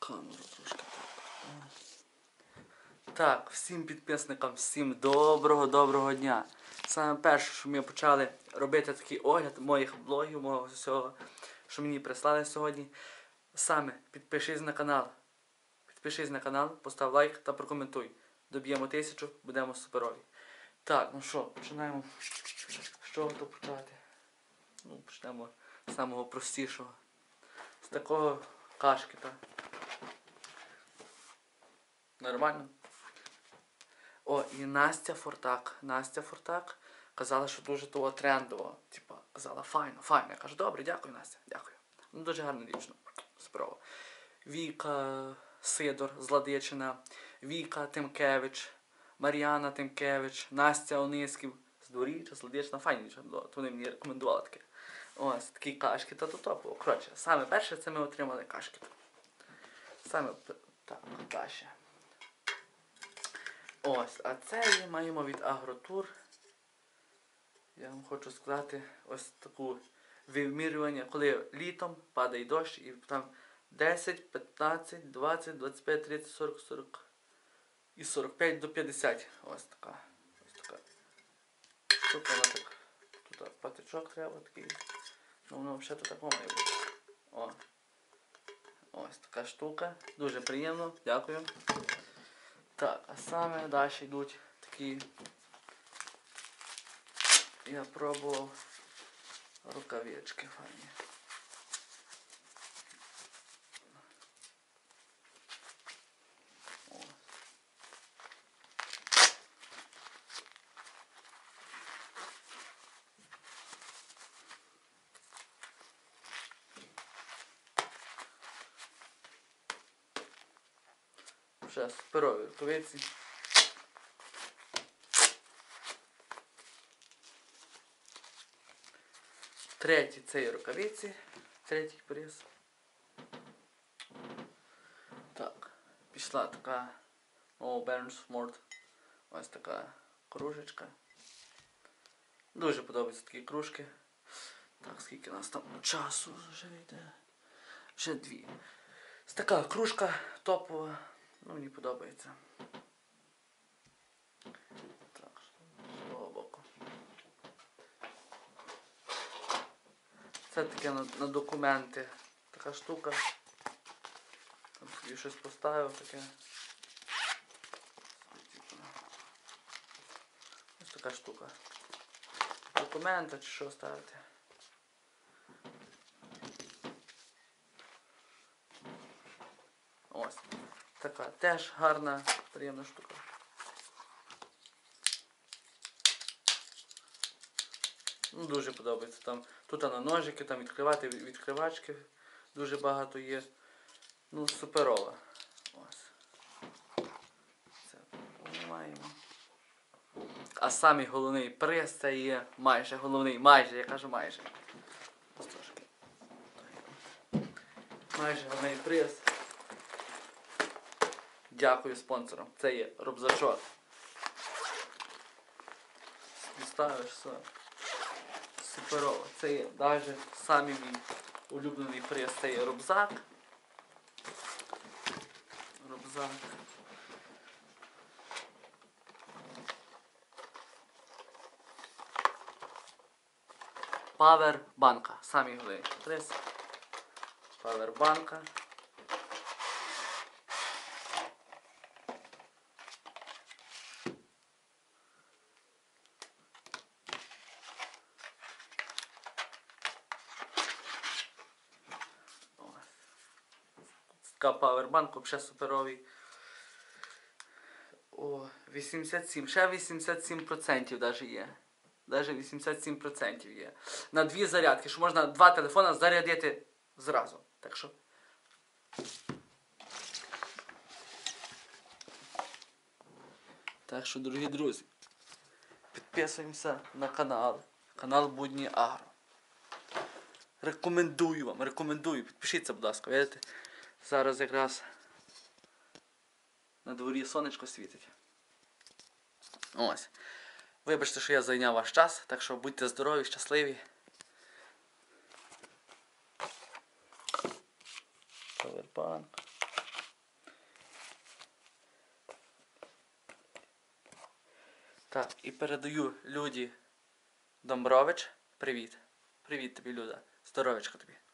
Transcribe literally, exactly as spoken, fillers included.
камеру трошки так. Так, всім підписникам, всім доброго-доброго дня. Саме перше, що ми почали робити такий огляд моїх блогів, мого всього, що мені прислали сьогодні. Саме підпишись на канал. Підпишись на канал, постав лайк та прокоментуй. Доб'ємо тисячу, будемо суперові. Так, ну що, починаємо. З чого то почати? Ну, почнемо з самого простішого. З такого кашки, так. Нормально? О, і Настя Фортак. Настя Фортак казала, що дуже того трендово. Типа, казала, файно, файно. Я кажу, добре, дякую, Настя, дякую. Ну, дуже гарна дівчина. Справа. Віка Сидор з Ладичина, Віка Тимкевич, Мар'яна Тимкевич, Настя Ониськів з Дворіччя, з Ладичина. Файні дівчина було, то вони мені рекомендували таке. Ось, такі кашки, та то топово. Коротше, саме перше це ми отримали кашки. Саме, так, каші. Ось, а це маємо від Агротур. Я вам хочу сказати ось таку вимірювання, коли літом падає дощ і там десять, п'ятнадцять, двадцять, двадцять п'ять, тридцять, сорок, сорок і сорок п'ять до п'ятдесят. Ось така. Ось така. Тут вона так. Тут патичок треба такий. Ну воно взагалі тут такого має бути. О. Ось така штука. Дуже приємно. Дякую. Так, а саме далі йдуть такі, я пробував рукавички файні. О. Ще суперові рукавиці. Третій це рукавиці. Третій приз. Так, пішла така О, Бернсморт. Ось така кружечка. Дуже подобаються такі кружки. Так, скільки у нас там часу вже йде? Вже дві. Ось така кружка топова. Ну, мені подобається. Так, з того боку. Це таке на, на документи. Така штука. Там собі щось поставив таке. Ось така штука. Документи чи що ставити. Ось. Така теж гарна, приємна штука. Ну, дуже подобається. Там, тут на ножики, там відкривати, відкривачки дуже багато є. Ну, суперова. Ось. Це маємо. А самий головний приз це є майже головний, майже, я кажу майже. Ось трошки. Майже головний приз. Дякую спонсорам. Це є рюкзачок. Ставиш все. Суперово. Це є навіть самий мій улюблений приз. Це є рюкзак. Рюкзак. Павербанка. Самий головний приз. Павербанка. Павербанк, взагалі суперовий. О, вісімдесят сім. Ще вісімдесят сім відсотків навіть є. Навіть вісімдесят сім відсотків є. На дві зарядки, що можна два телефони зарядити зразу. Так що. Так що, дорогі друзі, підписуємося на канал. Канал Будні Агро. Рекомендую вам, рекомендую. Підпишіться, будь ласка, видите? Зараз якраз на дворі сонечко світить. Ось. Вибачте, що я зайняв ваш час, так що будьте здорові, щасливі. Павербанк. Так, і передаю Люді Домбрович. Привіт. Привіт тобі, Люда. Здоровечко тобі.